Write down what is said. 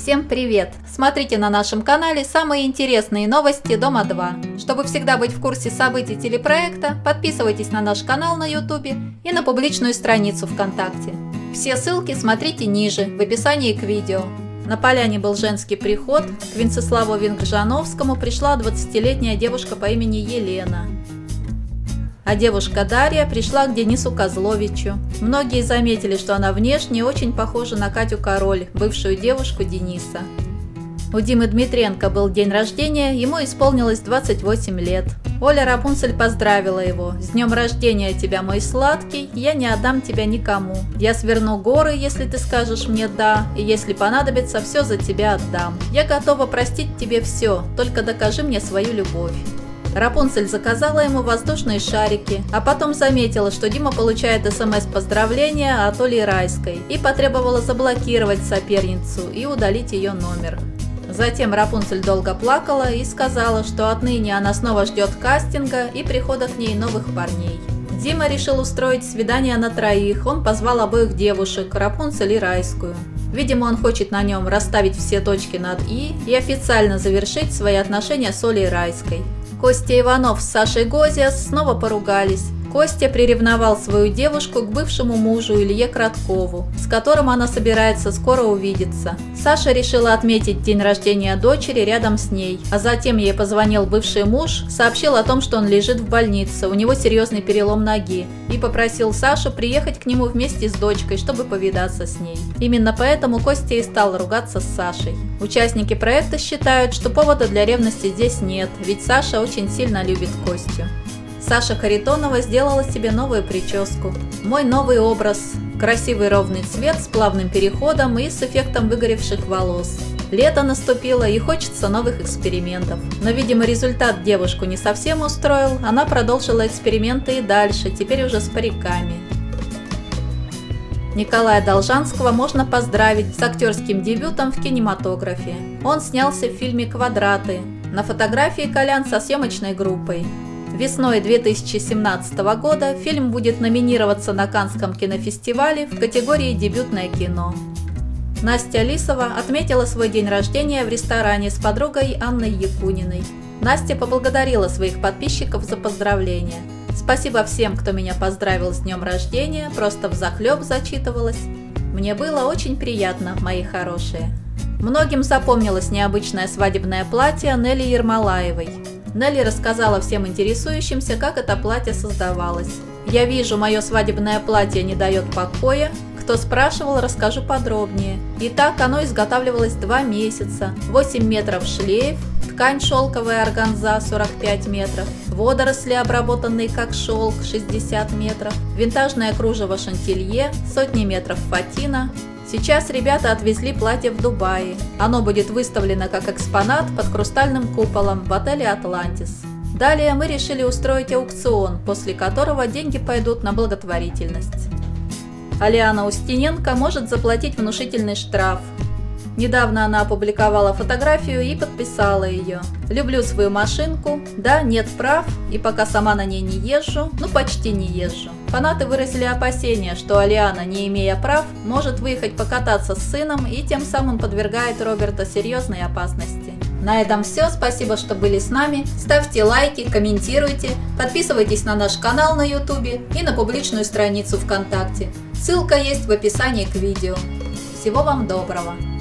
Всем привет! Смотрите на нашем канале самые интересные новости Дома 2. Чтобы всегда быть в курсе событий телепроекта, подписывайтесь на наш канал на YouTube и на публичную страницу ВКонтакте. Все ссылки смотрите ниже, в описании к видео. На поляне был женский приход, к Венцеславу Вингжановскому пришла 20-летняя девушка по имени Елена. А девушка Дарья пришла к Денису Козловичу. Многие заметили, что она внешне очень похожа на Катю Король, бывшую девушку Дениса. У Димы Дмитренко был день рождения, ему исполнилось 28 лет. Оля Рапунцель поздравила его: «С днем рождения тебя, мой сладкий, я не отдам тебя никому. Я сверну горы, если ты скажешь мне «да», и если понадобится, все за тебя отдам. Я готова простить тебе все, только докажи мне свою любовь». Рапунцель заказала ему воздушные шарики, а потом заметила, что Дима получает СМС-поздравления от Оли Райской и потребовала заблокировать соперницу и удалить ее номер. Затем Рапунцель долго плакала и сказала, что отныне она снова ждет кастинга и прихода к ней новых парней. Дима решил устроить свидание на троих, он позвал обоих девушек, Рапунцель и Райскую. Видимо, он хочет на нем расставить все точки над «и» и официально завершить свои отношения с Олей Райской. Костя Иванов с Сашей Гозиас снова поругались. Костя приревновал свою девушку к бывшему мужу Илье Краткову, с которым она собирается скоро увидеться. Саша решила отметить день рождения дочери рядом с ней, а затем ей позвонил бывший муж, сообщил о том, что он лежит в больнице, у него серьезный перелом ноги, и попросил Сашу приехать к нему вместе с дочкой, чтобы повидаться с ней. Именно поэтому Костя и стал ругаться с Сашей. Участники проекта считают, что повода для ревности здесь нет, ведь Саша очень сильно любит Костю. Саша Харитонова сделала себе новую прическу. Мой новый образ – красивый ровный цвет с плавным переходом и с эффектом выгоревших волос. Лето наступило и хочется новых экспериментов. Но, видимо, результат девушку не совсем устроил, она продолжила эксперименты и дальше, теперь уже с париками. Николая Должанского можно поздравить с актерским дебютом в кинематографе. Он снялся в фильме «Квадраты». На фотографии Колян со съемочной группой. Весной 2017 года фильм будет номинироваться на Каннском кинофестивале в категории «Дебютное кино». Настя Лисова отметила свой день рождения в ресторане с подругой Анной Якуниной. Настя поблагодарила своих подписчиков за поздравления. «Спасибо всем, кто меня поздравил с днем рождения, просто взахлеб зачитывалась. Мне было очень приятно, мои хорошие». Многим запомнилось необычное свадебное платье Нелли Ермолаевой. Нелли рассказала всем интересующимся, как это платье создавалось. «Я вижу, мое свадебное платье не дает покоя. Кто спрашивал, расскажу подробнее. Итак, оно изготавливалось 2 месяца. 8 метров шлейф, ткань шелковая органза 45 метров, водоросли, обработанные как шелк 60 метров, винтажное кружево шантилье, сотни метров фатина». Сейчас ребята отвезли платье в Дубае. Оно будет выставлено как экспонат под хрустальным куполом в отеле «Атлантис». Далее мы решили устроить аукцион, после которого деньги пойдут на благотворительность. Алиана Устиненко может заплатить внушительный штраф. Недавно она опубликовала фотографию и подписала ее. «Люблю свою машинку, да, нет прав, и пока сама на ней не езжу, ну почти не езжу». Фанаты выразили опасения, что Алиана, не имея прав, может выехать покататься с сыном и тем самым подвергает Роберта серьезной опасности. На этом все, спасибо, что были с нами. Ставьте лайки, комментируйте, подписывайтесь на наш канал на YouTube и на публичную страницу ВКонтакте. Ссылка есть в описании к видео. Всего вам доброго!